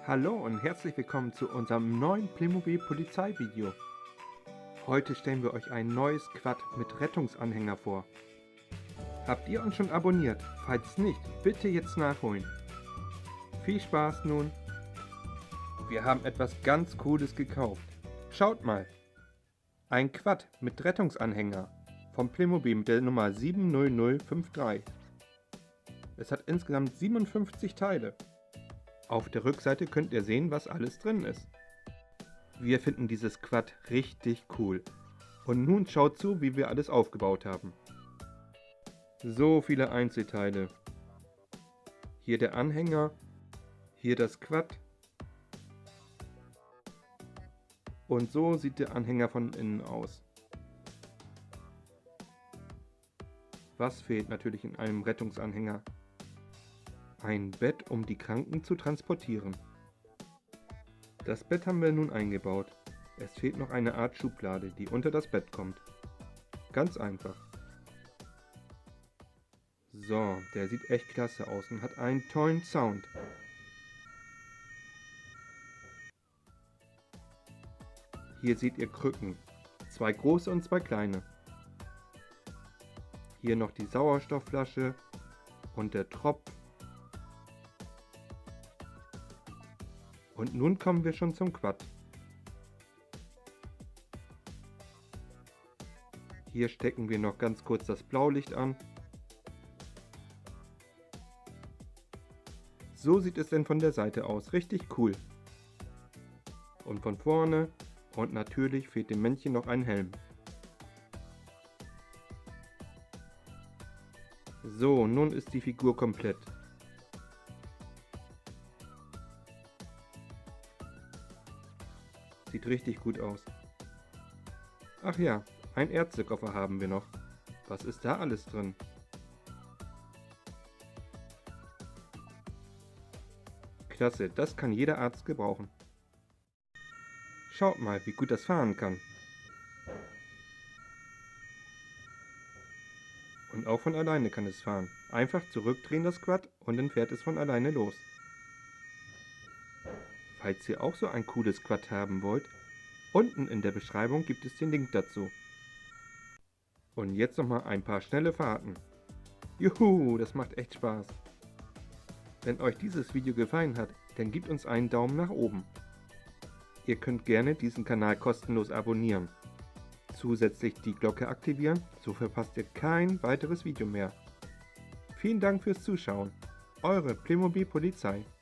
Hallo und herzlich willkommen zu unserem neuen Playmobil Polizeivideo. Heute stellen wir euch ein neues Quad mit Rettungsanhänger vor. Habt ihr uns schon abonniert? Falls nicht, bitte jetzt nachholen. Viel Spaß nun! Wir haben etwas ganz Cooles gekauft. Schaut mal! Ein Quad mit Rettungsanhänger vom Playmobil mit der Nummer 70053. Es hat insgesamt 57 Teile. Auf der Rückseite könnt ihr sehen, was alles drin ist. Wir finden dieses Quad richtig cool. Und nun schaut zu, wie wir alles aufgebaut haben. So viele Einzelteile. Hier der Anhänger, hier das Quad. Und so sieht der Anhänger von innen aus. Was fehlt natürlich in einem Rettungsanhänger? Ein Bett, um die Kranken zu transportieren. Das Bett haben wir nun eingebaut. Es fehlt noch eine Art Schublade, die unter das Bett kommt. Ganz einfach. So, der sieht echt klasse aus und hat einen tollen Sound. Hier seht ihr Krücken. 2 große und 2 kleine. Hier noch die Sauerstoffflasche und der Tropf. Und nun kommen wir schon zum Quad. Hier stecken wir noch ganz kurz das Blaulicht an. So sieht es denn von der Seite aus. Richtig cool. Und von vorne. Und natürlich fehlt dem Männchen noch ein Helm. So, nun ist die Figur komplett. Sieht richtig gut aus. Ach ja, ein Ärztekoffer haben wir noch. Was ist da alles drin? Klasse, das kann jeder Arzt gebrauchen. Schaut mal, wie gut das fahren kann. Und auch von alleine kann es fahren. Einfach zurückdrehen das Quad und dann fährt es von alleine los. Falls ihr auch so ein cooles Quad haben wollt, unten in der Beschreibung gibt es den Link dazu. Und jetzt nochmal ein paar schnelle Fahrten. Juhu, das macht echt Spaß. Wenn euch dieses Video gefallen hat, dann gebt uns einen Daumen nach oben. Ihr könnt gerne diesen Kanal kostenlos abonnieren. Zusätzlich die Glocke aktivieren, so verpasst ihr kein weiteres Video mehr. Vielen Dank fürs Zuschauen. Eure Playmobil Polizei.